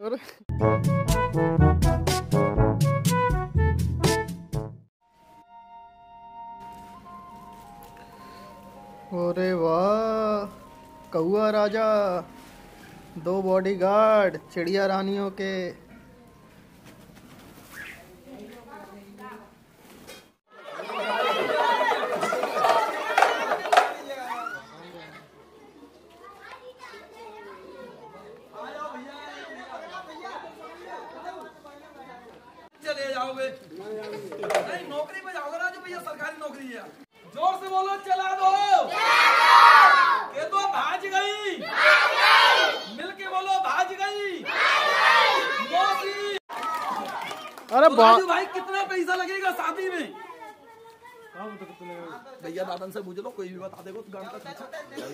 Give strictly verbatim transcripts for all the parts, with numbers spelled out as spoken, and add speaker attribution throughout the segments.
Speaker 1: और अरे वाह, कौआ राजा, दो बॉडीगार्ड चिड़िया रानियों के।
Speaker 2: चले जाओगे नहीं, नौकरी पे जाओगे राजू भैया, सरकारी नौकरी है। जोर से बोलो, चला दो ये तो भाज गई, मिलके बोलो भाज गई नौकरी।
Speaker 1: अरे
Speaker 2: तो राजू भाई कितना पैसा लगेगा शादी में? भैया दादन से पूछ लो, कोई भी बता देगा तो गांव का खर्चा।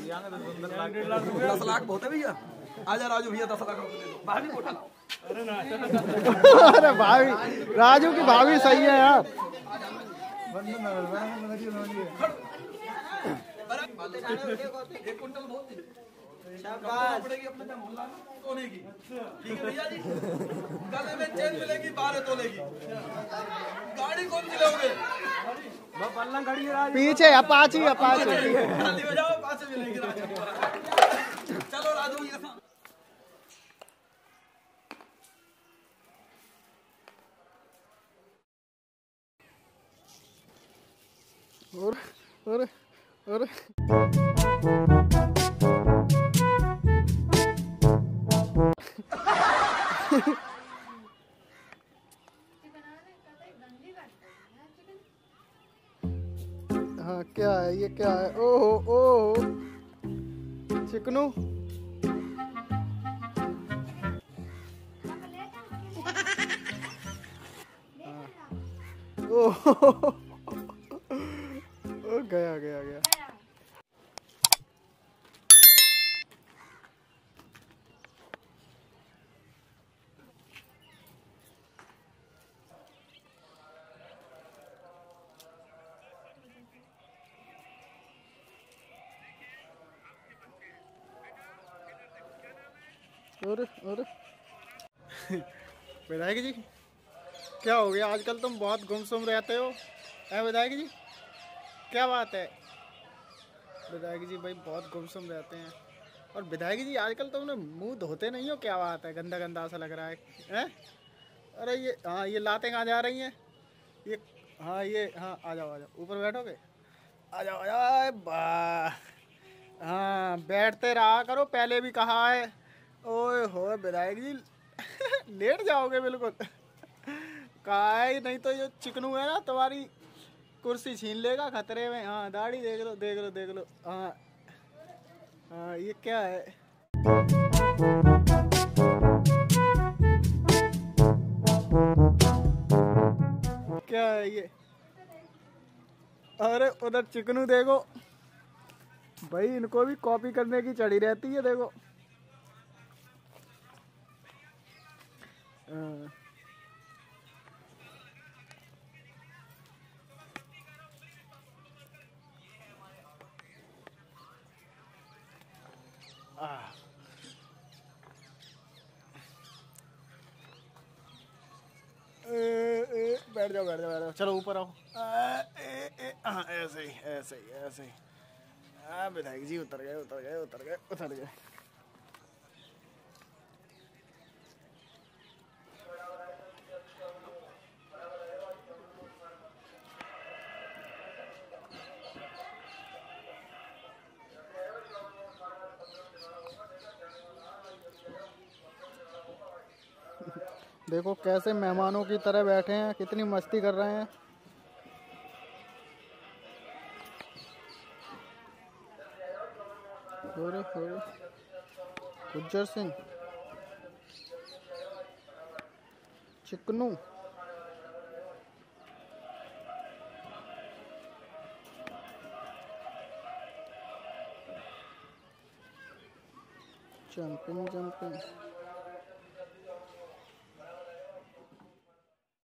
Speaker 2: दस लाख बहुत है भैया। आजा राजू भैया, दस लाख रुपए दे दो, भाभी को उठा लाओ।
Speaker 1: अरे भाभी, राजू की भाभी सही है यार।
Speaker 2: एक कुंटल बहुत पड़ेगी अपने मोहल्ला में सोने की। ठीक है भैया जी, गले में चेन मिलेगी बारह तोले की। गाड़ी कौन सी लोगे?
Speaker 1: पीछे अपाची अपाची
Speaker 2: जाओ, पास मिलेगी। चलो राजू भैया,
Speaker 1: और और और हाँ, क्या है ये, क्या है? ओहो ओहो, चिकनू। ओहो, गया गया गया। और और विधायक जी, क्या हो गया आजकल? तुम बहुत गुमसुम रहते हो। है विधायक जी, क्या बात है? विधायक जी भाई बहुत गुमसुम रहते हैं। और विधायक जी आजकल तुमने मुंह धोते नहीं हो, क्या बात है? गंदा गंदा सा लग रहा है, हैं? अरे ये, हाँ ये लातें कहाँ जा रही हैं ये? हाँ ये, हाँ आ जाओ आ जाओ, ऊपर बैठोगे? आ जाओ आ जाओ, वाह। हाँ बैठते रहा करो, पहले भी कहा है। ओए हो विधायक जी, लेट जाओगे बिल्कुल। कहा है, नहीं तो ये चिकनू है ना तुम्हारी कुर्सी छीन लेगा, खतरे में। हाँ दाढ़ी देख लो देख लो देख लो। हाँ हाँ, ये क्या है? क्या है ये? अरे उधर चिकनू देखो भाई, इनको भी कॉपी करने की चढ़ी रहती है, देखो। आ, ए, ए, बैठ जाओ बैठ जाओ बैठ जाओ, चलो ऊपर आओ। हाँ ऐसे ही ऐसे ही ऐसे ही। हाँ विधायक जी उतर गए उतर गए उतर गए उतर गए। देखो कैसे मेहमानों की तरह बैठे हैं, कितनी मस्ती कर रहे हैं। अरे अरे, गुज्जर सिंह, चिकनू, जंपिंग जंपिंग।